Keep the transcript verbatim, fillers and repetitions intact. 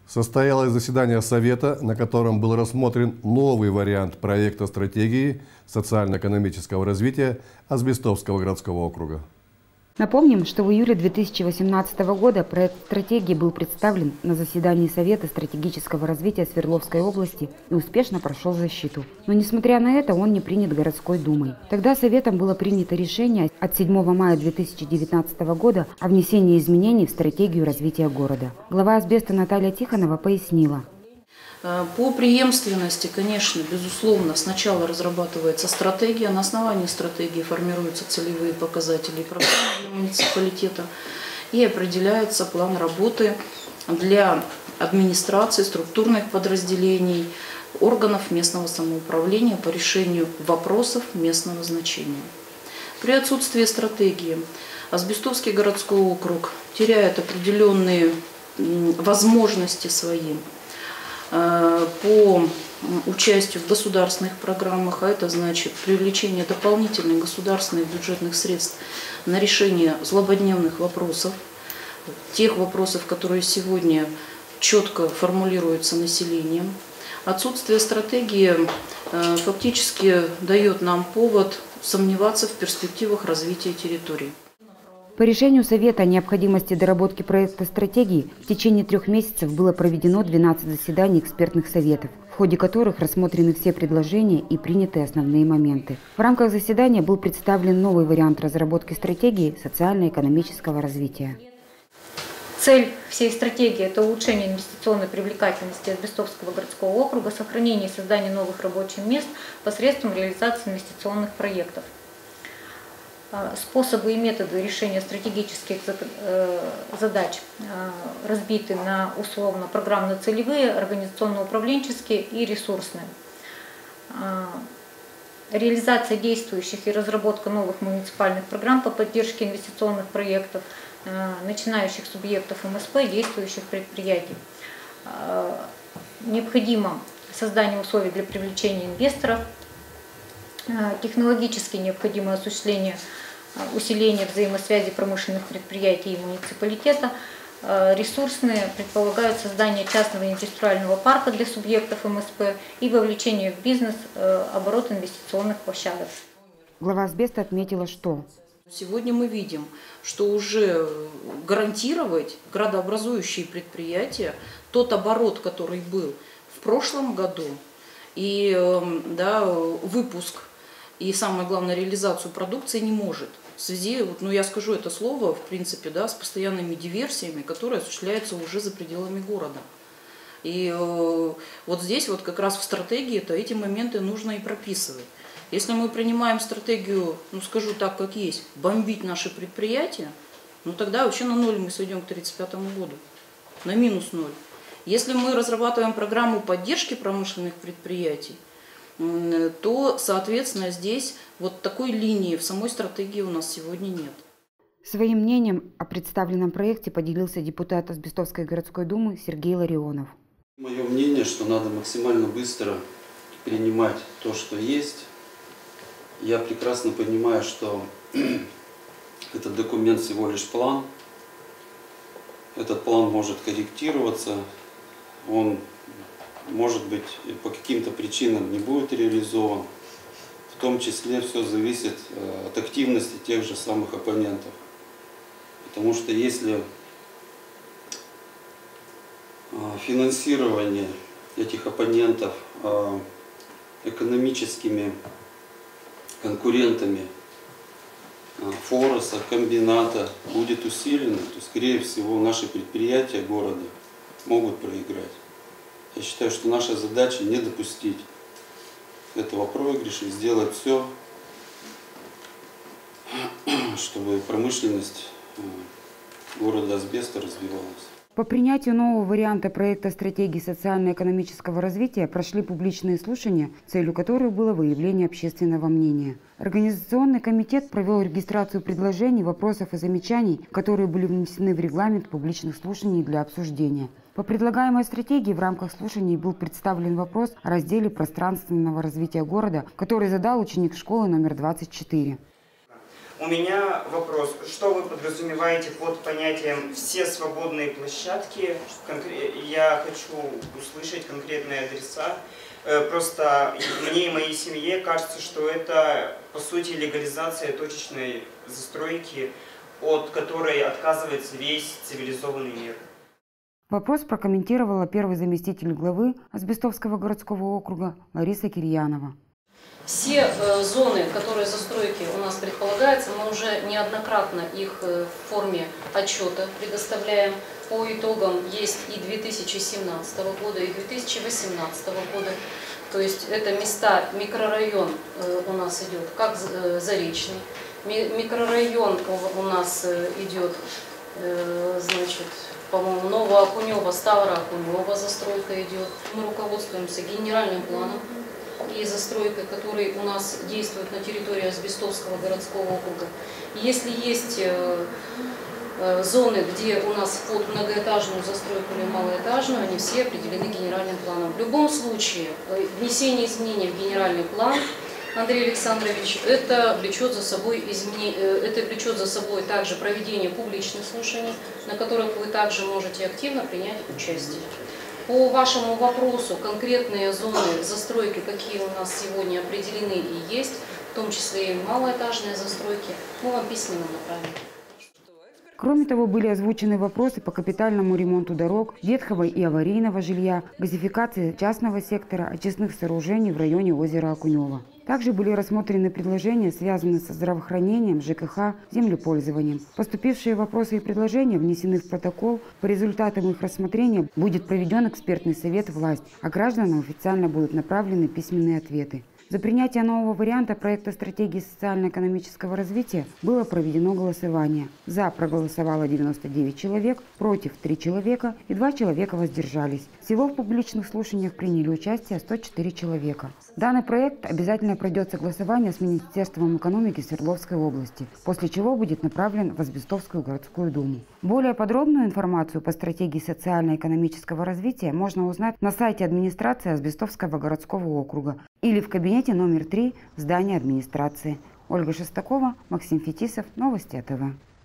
Состоялось заседание Совета, на котором был рассмотрен новый вариант проекта стратегии социально-экономического развития Азбестовского городского округа. Напомним, что в июле две тысячи восемнадцатого года проект стратегии был представлен на заседании Совета стратегического развития Свердловской области и успешно прошел защиту. Но несмотря на это, он не принят городской думой. Тогда Советом было принято решение от седьмого мая две тысячи девятнадцатого года о внесении изменений в стратегию развития города. Глава Азбеста Наталья Тихонова пояснила. По преемственности, конечно, безусловно, сначала разрабатывается стратегия, на основании стратегии формируются целевые показатели и программы для муниципалитета и определяется план работы для администрации, структурных подразделений, органов местного самоуправления по решению вопросов местного значения. При отсутствии стратегии Азбестовский городской округ теряет определенные возможности свои по участию в государственных программах, а это значит привлечение дополнительных государственных бюджетных средств на решение злободневных вопросов, тех вопросов, которые сегодня четко формулируются населением. Отсутствие стратегии фактически дает нам повод сомневаться в перспективах развития территории. По решению Совета о необходимости доработки проекта стратегии в течение трех месяцев было проведено двенадцать заседаний экспертных советов, в ходе которых рассмотрены все предложения и приняты основные моменты. В рамках заседания был представлен новый вариант разработки стратегии социально-экономического развития. Цель всей стратегии – это улучшение инвестиционной привлекательности Азбестовского городского округа, сохранение и создание новых рабочих мест посредством реализации инвестиционных проектов. Способы и методы решения стратегических задач разбиты на условно программно-целевые, организационно-управленческие и ресурсные. Реализация действующих и разработка новых муниципальных программ по поддержке инвестиционных проектов начинающих субъектов эм эс пэ, действующих предприятий. Необходимо создание условий для привлечения инвесторов, технологически необходимо осуществление усиления взаимосвязи промышленных предприятий и муниципалитета. Ресурсные предполагают создание частного индустриального парка для субъектов эм эс пэ и вовлечение в бизнес оборот инвестиционных площадок. Глава Азбеста отметила, что сегодня мы видим, что уже гарантировать градообразующие предприятия тот оборот, который был в прошлом году, и да, выпуск, и самое главное, реализацию продукции не может. В связи, вот, ну я скажу это слово, в принципе, да, с постоянными диверсиями, которые осуществляются уже за пределами города. И э, вот здесь вот как раз в стратегии-то эти моменты нужно и прописывать. Если мы принимаем стратегию, ну скажу так, как есть, бомбить наши предприятия, ну тогда вообще на ноль мы сойдем к тридцать пятому году, на минус ноль. Если мы разрабатываем программу поддержки промышленных предприятий, то, соответственно, здесь вот такой линии в самой стратегии у нас сегодня нет. Своим мнением о представленном проекте поделился депутат Азбестовской городской думы Сергей Ларионов. Мое мнение, что надо максимально быстро принимать то, что есть. Я прекрасно понимаю, что этот документ всего лишь план. Этот план может корректироваться, он, может быть, по каким-то причинам не будет реализован. В том числе все зависит от активности тех же самых оппонентов. Потому что если финансирование этих оппонентов экономическими конкурентами Фороса, комбината будет усилено, то, скорее всего, наши предприятия города могут проиграть. Я считаю, что наша задача не допустить этого проигрыша и сделать все, чтобы промышленность города Азбеста развивалась. По принятию нового варианта проекта стратегии социально-экономического развития прошли публичные слушания, целью которых было выявление общественного мнения. Организационный комитет провел регистрацию предложений, вопросов и замечаний, которые были внесены в регламент публичных слушаний для обсуждения. По предлагаемой стратегии в рамках слушаний был представлен вопрос о разделе пространственного развития города, который задал ученик школы номер двадцать четыре. У меня вопрос. Что вы подразумеваете под понятием «все свободные площадки»? Я хочу услышать конкретные адреса. Просто мне и моей семье кажется, что это, по сути, легализация точечной застройки, от которой отказывается весь цивилизованный мир. Вопрос прокомментировала первый заместитель главы Азбестовского городского округа Лариса Кирьянова. Все э, зоны, которые застройки у нас предполагаются, мы уже неоднократно их э, в форме отчета предоставляем. По итогам есть и две тысячи семнадцатого года, и две тысячи восемнадцатого года. То есть это места, микрорайон э, у нас идет, как э, Заречный. Ми микрорайон у, у нас э, идет, э, значит, по-моему, Новоокунево, Ставроокунево застройка идет. Мы руководствуемся генеральным планом и застройкой, который у нас действует на территории Азбестовского городского округа. Если есть э, э, зоны, где у нас вход в многоэтажную застройку или малоэтажную, они все определены генеральным планом. В любом случае, э, внесение изменений в генеральный план, Андрей Александрович, это влечет за собой изменение, э, это влечет за собой также проведение публичных слушаний, на которых вы также можете активно принять участие. По вашему вопросу, конкретные зоны застройки, какие у нас сегодня определены и есть, в том числе и малоэтажные застройки, мы вам письменно направим. Кроме того, были озвучены вопросы по капитальному ремонту дорог, ветхого и аварийного жилья, газификации частного сектора, очистных сооружений в районе озера Окунева. Также были рассмотрены предложения, связанные со здравоохранением, ЖКХ, землепользованием. Поступившие вопросы и предложения внесены в протокол. По результатам их рассмотрения будет проведен экспертный совет власть, а гражданам официально будут направлены письменные ответы. За принятие нового варианта проекта стратегии социально-экономического развития было проведено голосование. За проголосовало девяносто девять человек, против три человека и два человека воздержались. Всего в публичных слушаниях приняли участие сто четыре человека. Данный проект обязательно пройдет согласование с Министерством экономики Свердловской области, после чего будет направлен в Азбестовскую городскую думу. Более подробную информацию по стратегии социально-экономического развития можно узнать на сайте администрации Азбестовского городского округа или в кабинете номер три в здании администрации. Ольга Шестакова, Максим Фетисов, Новости АТВ.